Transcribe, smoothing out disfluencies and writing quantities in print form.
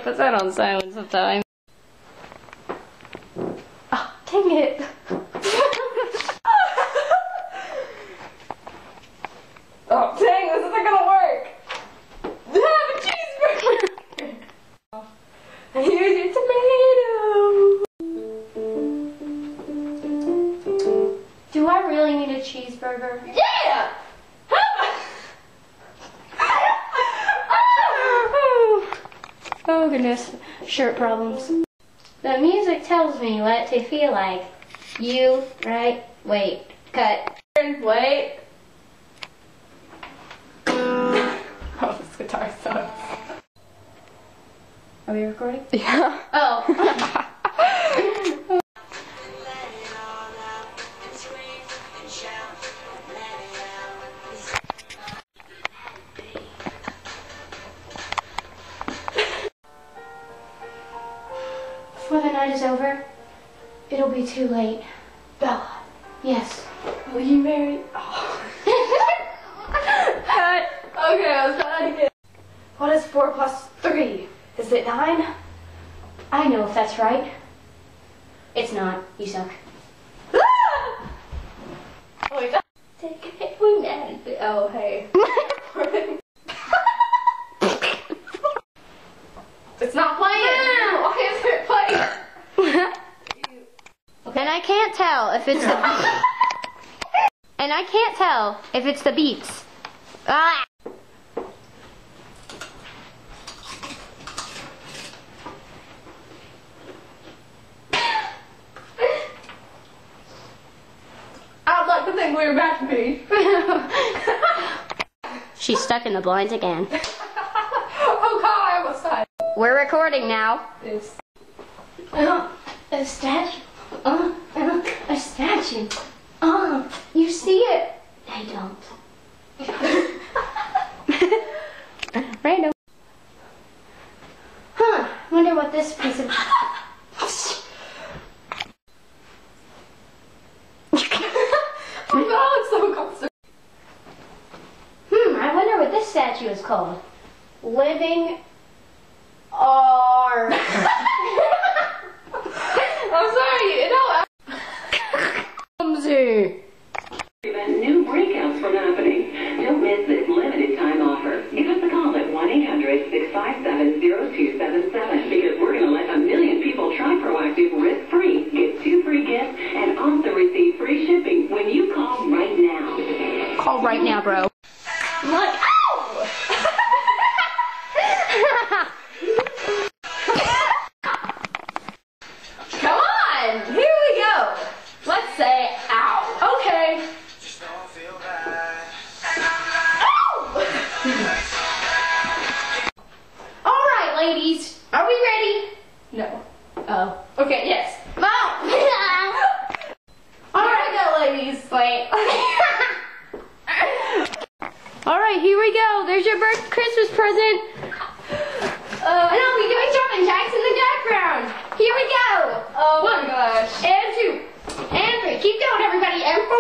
puts that on silent sometimes. Oh, dang it. Oh, dang, this isn't gonna work. Have a cheeseburger. And here's your tomato. Do I really need a cheeseburger? Yeah! Oh goodness, shirt problems. The music tells me what to feel like. You, right? Wait, cut. Wait. Oh, this guitar sucks. Are we recording? Yeah. Oh. Before the night is over, it'll be too late. Bella, Yes. will you marry? Oh. Cut. Okay, I was trying to get. What is 4 plus 3? Is it 9? I know if that's right. It's not. You suck. Oh, wait, take it. We mad. Oh, hey. It's not playing. Why is it playing? And I can't tell if it's the and I can't tell if it's the beats. Ah! I'd like to think we were about to be. She's stuck in the blinds again. Oh God, I almost died. We're recording now. It's A statue. A statue. You see it? I don't. Random. Huh. Wonder what this piece of. Oh, that looks so comfortable. I wonder what this statue is called. Living art. I'm sorry, you know. Clumsy. Prevent new breakouts from happening. Don't miss this limited time offer. Give us a call at 1-800-657-0277 because we're going to let 1 million people try Proactive risk-free, get 2 free gifts, and also receive free shipping when you call right now. Call right now, bro. Look, ow! Come on, here we go. Let's say ow. Okay. All right, ladies. Are we ready? No. Oh. Okay, yes. No. All right, go, ladies. Wait. All right, here we go. There's your Christmas present. And I'll be doing jumping jacks in the background. Here we go. Oh my gosh. And 2. And 3. Keep going, everybody. And 4.